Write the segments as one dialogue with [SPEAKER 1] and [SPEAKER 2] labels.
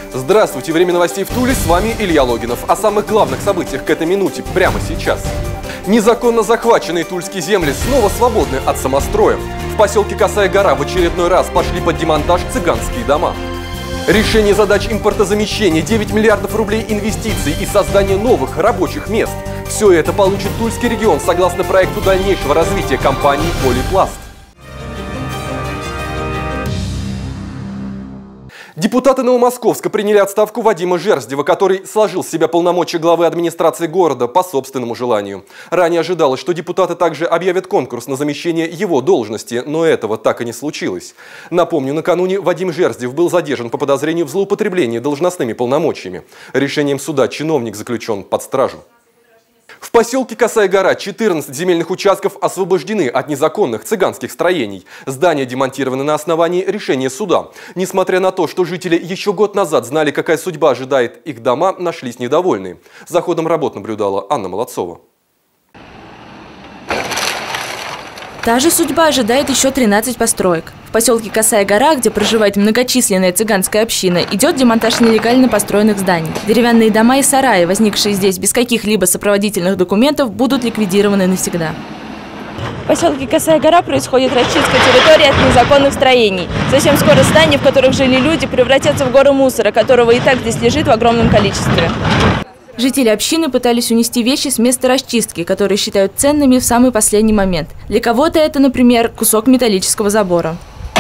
[SPEAKER 1] Здравствуйте! Время новостей в Туле. С вами Илья Логинов. О самых главных событиях к этой минуте прямо сейчас. Незаконно захваченные тульские земли снова свободны от самостроев. В поселке Косая Гора в очередной раз пошли под демонтаж цыганские дома. Решение задач импортозамещения, 9 миллиардов рублей инвестиций и создание новых рабочих мест. Все это получит Тульский регион согласно проекту дальнейшего развития компании «Полипласт». Депутаты Новомосковска приняли отставку Вадима Жерздева, который сложил с себя полномочия главы администрации города по собственному желанию. Ранее ожидалось, что депутаты также объявят конкурс на замещение его должности, но этого так и не случилось. Напомню, накануне Вадим Жерздев был задержан по подозрению в злоупотреблении должностными полномочиями. Решением суда чиновник заключен под стражу. В поселке Косая Гора 14 земельных участков освобождены от незаконных цыганских строений. Здания демонтированы на основании решения суда. Несмотря на то, что жители еще год назад знали, какая судьба ожидает их дома, нашлись недовольные. За ходом работ наблюдала Анна Молодцова.
[SPEAKER 2] Та же судьба ожидает еще 13 построек. В поселке Косая Гора, где проживает многочисленная цыганская община, идет демонтаж нелегально построенных зданий. Деревянные дома и сараи, возникшие здесь без каких-либо сопроводительных документов, будут ликвидированы навсегда. В поселке Косая Гора происходит расчистка территории от незаконных строений. Совсем скоро здания, в которых жили люди, превратятся в горы мусора, которого и так здесь лежит в огромном количестве. Жители общины пытались унести вещи с места расчистки, которые считают ценными в самый последний момент. Для кого-то это, например, кусок металлического забора.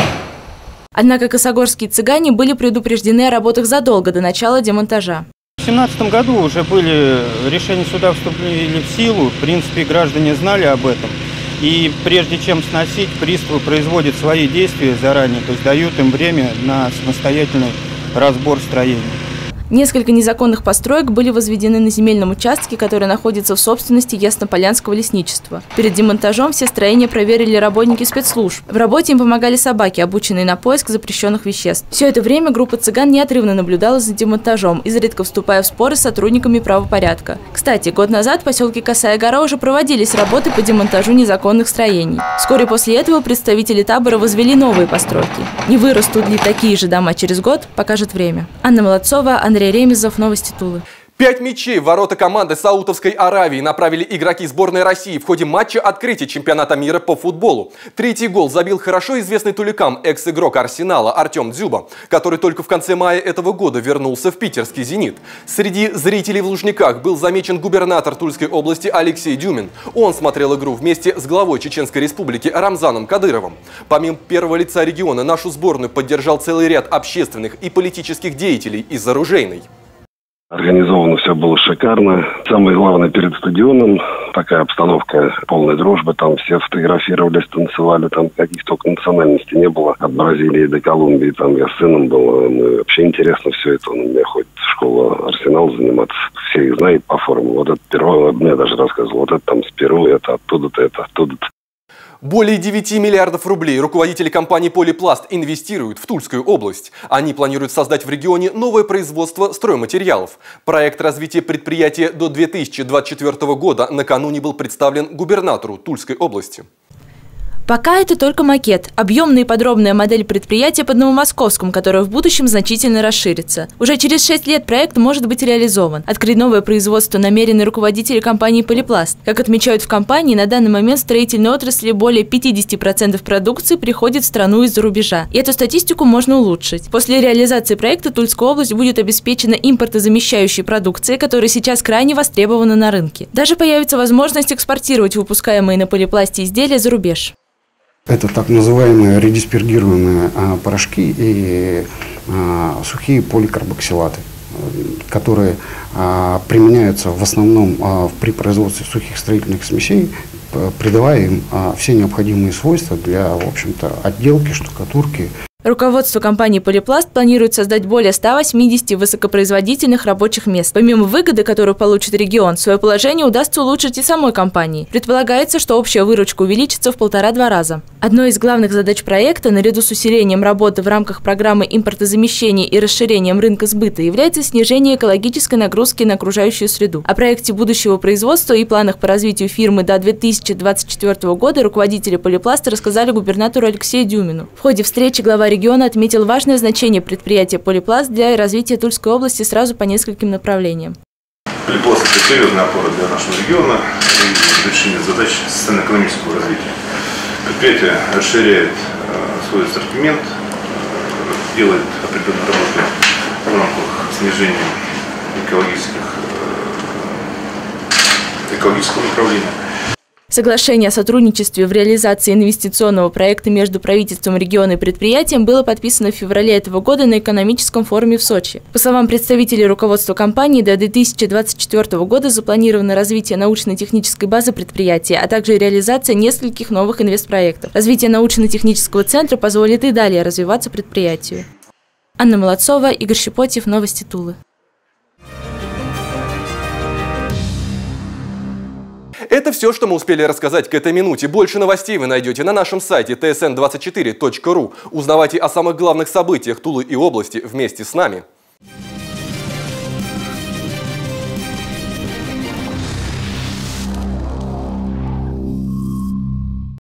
[SPEAKER 2] Однако косогорские цыгане были предупреждены о работах задолго до начала демонтажа.
[SPEAKER 3] В 2017 году уже были решения суда вступили в силу, в принципе, граждане знали об этом. И прежде чем сносить, приставы производят свои действия заранее, то есть дают им время на самостоятельный разбор строений.
[SPEAKER 2] Несколько незаконных построек были возведены на земельном участке, который находится в собственности Яснополянского лесничества. Перед демонтажом все строения проверили работники спецслужб. В работе им помогали собаки, обученные на поиск запрещенных веществ. Все это время группа цыган неотрывно наблюдала за демонтажом, изредка вступая в споры с сотрудниками правопорядка. Кстати, год назад в поселке Косая Гора уже проводились работы по демонтажу незаконных строений. Вскоре после этого представители табора возвели новые постройки. Не вырастут ли такие же дома через год, покажет время. Анна Молодцова, Андрей Ремезов, новости Тулы.
[SPEAKER 1] 5 мячей в ворота команды Саудовской Аравии направили игроки сборной России в ходе матча открытия чемпионата мира по футболу. Третий гол забил хорошо известный туликам экс-игрок Арсенала Артем Дзюба, который только в конце мая этого года вернулся в питерский «Зенит». Среди зрителей в Лужниках был замечен губернатор Тульской области Алексей Дюмин. Он смотрел игру вместе с главой Чеченской республики Рамзаном Кадыровым. Помимо первого лица региона, нашу сборную поддержал целый ряд общественных и политических деятелей из оружейной.
[SPEAKER 4] Организовано все было шикарно. Самое главное, перед стадионом такая обстановка полной дружбы. Там все фотографировались, танцевали. Там каких только национальностей не было. От Бразилии до Колумбии. Там я с сыном был. Мы вообще интересно все это. Он у меня ходит в школу Арсенал заниматься. Все их знают по форме. Вот это Перу, мне даже рассказывал. Вот это там с Перу, это оттуда-то, это оттуда-то.
[SPEAKER 1] Более 9 миллиардов рублей руководители компании «Полипласт» инвестируют в Тульскую область. Они планируют создать в регионе новое производство стройматериалов. Проект развития предприятия до 2024 года накануне был представлен губернатору Тульской области.
[SPEAKER 2] Пока это только макет, объемная и подробная модель предприятия под Новомосковском, которое в будущем значительно расширится. Уже через 6 лет проект может быть реализован. Открыть новое производство намерены руководители компании «Полипласт». Как отмечают в компании, на данный момент в строительной отрасли более 50% продукции приходит в страну из-за рубежа. И эту статистику можно улучшить. После реализации проекта Тульская область будет обеспечена импортозамещающей продукцией, которая сейчас крайне востребована на рынке. Даже появится возможность экспортировать выпускаемые на «Полипласте» изделия за рубеж.
[SPEAKER 5] Это так называемые редиспергированные порошки и сухие поликарбоксилаты, которые применяются в основном при производстве сухих строительных смесей, придавая им все необходимые свойства для, в общем-то, отделки, штукатурки.
[SPEAKER 2] Руководство компании «Полипласт» планирует создать более 180 высокопроизводительных рабочих мест. Помимо выгоды, которую получит регион, свое положение удастся улучшить и самой компании. Предполагается, что общая выручка увеличится в 1,5–2 раза. Одной из главных задач проекта, наряду с усилением работы в рамках программы импортозамещения и расширением рынка сбыта, является снижение экологической нагрузки на окружающую среду. О проекте будущего производства и планах по развитию фирмы до 2024 года руководители «Полипласта» рассказали губернатору Алексею Дюмину. В ходе встречи глава Глава региона отметил важное значение предприятия «Полипласт» для развития Тульской области сразу по нескольким направлениям.
[SPEAKER 6] Полипласт – это серьезная опора для нашего региона и решение задач социально-экономического развития. Предприятие расширяет свой ассортимент, делает определенные работы в рамках снижения экологического направления.
[SPEAKER 2] Соглашение о сотрудничестве в реализации инвестиционного проекта между правительством региона и предприятием было подписано в феврале этого года на экономическом форуме в Сочи. По словам представителей руководства компании, до 2024 года запланировано развитие научно-технической базы предприятия, а также реализация нескольких новых инвестпроектов. Развитие научно-технического центра позволит и далее развиваться предприятию. Анна Молодцова, Игорь Щепотьев, Новости Тулы.
[SPEAKER 1] Это все, что мы успели рассказать к этой минуте. Больше новостей вы найдете на нашем сайте tsn24.ru. Узнавайте о самых главных событиях Тулы и области вместе с нами.